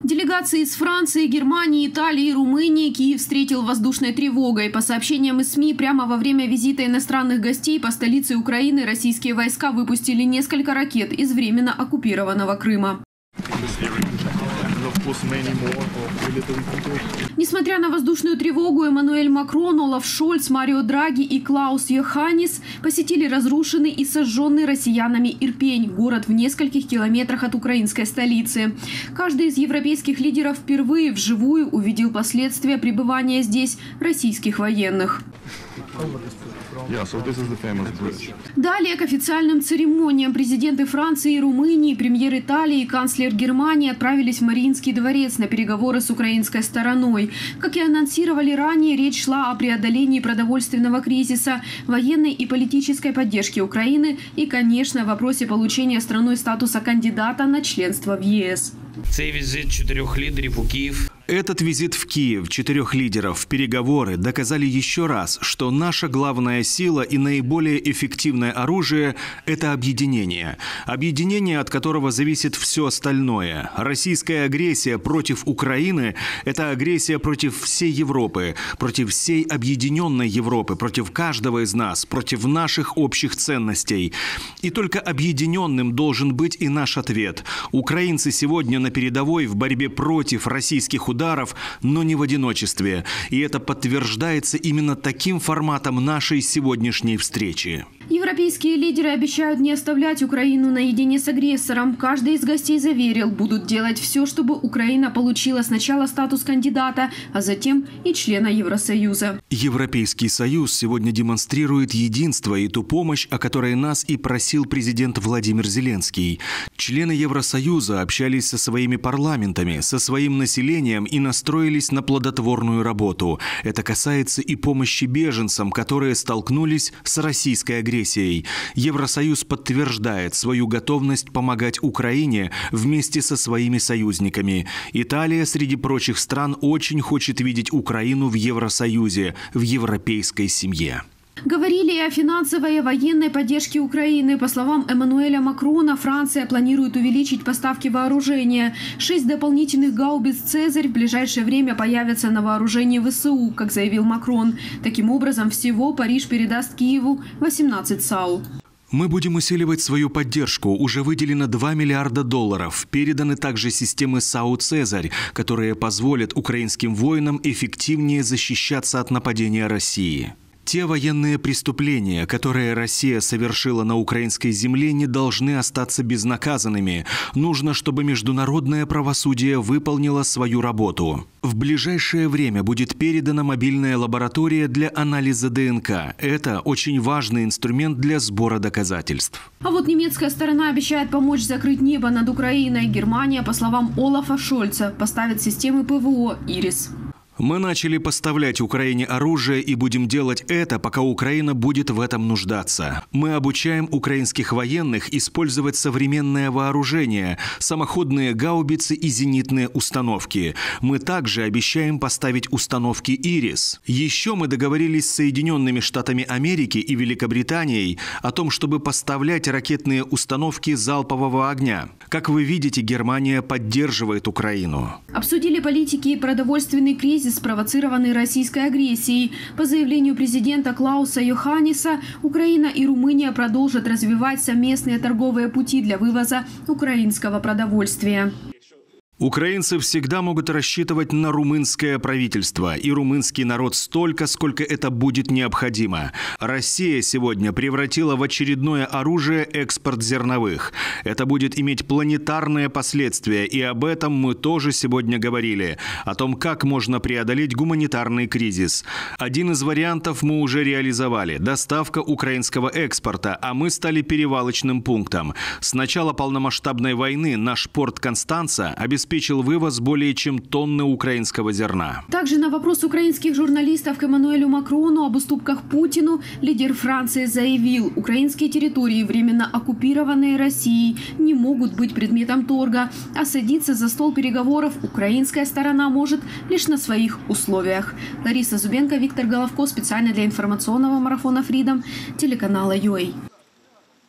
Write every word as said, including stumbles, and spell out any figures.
Делегации из Франции, Германии, Италии и Румынии Киев встретил воздушной тревогой. По сообщениям из СМИ, прямо во время визита иностранных гостей по столице Украины российские войска выпустили несколько ракет из временно оккупированного Крыма. Несмотря на воздушную тревогу, Эммануэль Макрон, Олаф Шольц, Марио Драги и Клаус Йоханнис посетили разрушенный и сожженный россиянами Ирпень, город в нескольких километрах от украинской столицы. Каждый из европейских лидеров впервые вживую увидел последствия пребывания здесь российских военных. Далее к официальным церемониям президенты Франции и Румынии, премьер Италии и канцлер Германии отправились в Мариинский дворец на переговоры с украинской стороной. Как и анонсировали ранее, речь шла о преодолении продовольственного кризиса, военной и политической поддержке Украины и, конечно, вопросе получения страной статуса кандидата на членство в ЕС. Цей визит четырех лидеров у Киев. Этот визит в Киев четырех лидеров, переговоры доказали еще раз, что наша главная сила и наиболее эффективное оружие – это объединение. Объединение, от которого зависит все остальное. Российская агрессия против Украины – это агрессия против всей Европы, против всей объединенной Европы, против каждого из нас, против наших общих ценностей. И только объединенным должен быть и наш ответ. Украинцы сегодня на передовой в борьбе против российских ударов, ударов, но не в одиночестве. И это подтверждается именно таким форматом нашей сегодняшней встречи. Европейские лидеры обещают не оставлять Украину наедине с агрессором. Каждый из гостей заверил, будут делать все, чтобы Украина получила сначала статус кандидата, а затем и члена Евросоюза. Европейский Союз сегодня демонстрирует единство и ту помощь, о которой нас и просил президент Владимир Зеленский. Члены Евросоюза общались со своими парламентами, со своим населением и настроились на плодотворную работу. Это касается и помощи беженцам, которые столкнулись с российской агрессией. Евросоюз подтверждает свою готовность помогать Украине вместе со своими союзниками. Италия, среди прочих стран, очень хочет видеть Украину в Евросоюзе, в европейской семье. Говорили и о финансовой и военной поддержке Украины. По словам Эммануэля Макрона, Франция планирует увеличить поставки вооружения. Шесть дополнительных гаубиц «Цезарь» в ближайшее время появятся на вооружении ВСУ, как заявил Макрон. Таким образом, всего Париж передаст Киеву восемнадцать САУ. Мы будем усиливать свою поддержку. Уже выделено два миллиарда долларов. Переданы также системы САУ «Цезарь», которые позволят украинским воинам эффективнее защищаться от нападения России. Те военные преступления, которые Россия совершила на украинской земле, не должны остаться безнаказанными. Нужно, чтобы международное правосудие выполнило свою работу. В ближайшее время будет передана мобильная лаборатория для анализа ДНК. Это очень важный инструмент для сбора доказательств. А вот немецкая сторона обещает помочь закрыть небо над Украиной. Германия, по словам Олафа Шольца, поставит системы ПВО «Ирис». Мы начали поставлять Украине оружие и будем делать это, пока Украина будет в этом нуждаться. Мы обучаем украинских военных использовать современное вооружение, самоходные гаубицы и зенитные установки. Мы также обещаем поставить установки «Ирис». Еще мы договорились с Соединенными Штатами Америки и Великобританией о том, чтобы поставлять ракетные установки залпового огня. Как вы видите, Германия поддерживает Украину. Обсудили политики и продовольственный кризис, спровоцированный российской агрессией. По заявлению президента Клауса Йоханниса, Украина и Румыния продолжат развивать совместные торговые пути для вывоза украинского продовольствия. Украинцы всегда могут рассчитывать на румынское правительство и румынский народ столько, сколько это будет необходимо. Россия сегодня превратила в очередное оружие экспорт зерновых. Это будет иметь планетарные последствия, и об этом мы тоже сегодня говорили. О том, как можно преодолеть гуманитарный кризис. Один из вариантов мы уже реализовали – доставка украинского экспорта, а мы стали перевалочным пунктом. С начала полномасштабной войны наш порт Констанца обеспечил обеспечил вывоз более чем тонны украинского зерна. Также на вопрос украинских журналистов к Эммануэлю Макрону об уступках Путину лидер Франции заявил, украинские территории, временно оккупированные Россией, не могут быть предметом торга, а садиться за стол переговоров украинская сторона может лишь на своих условиях. Лариса Зубенко, Виктор Головко, специально для информационного марафона Freedom, телеканала ю эй.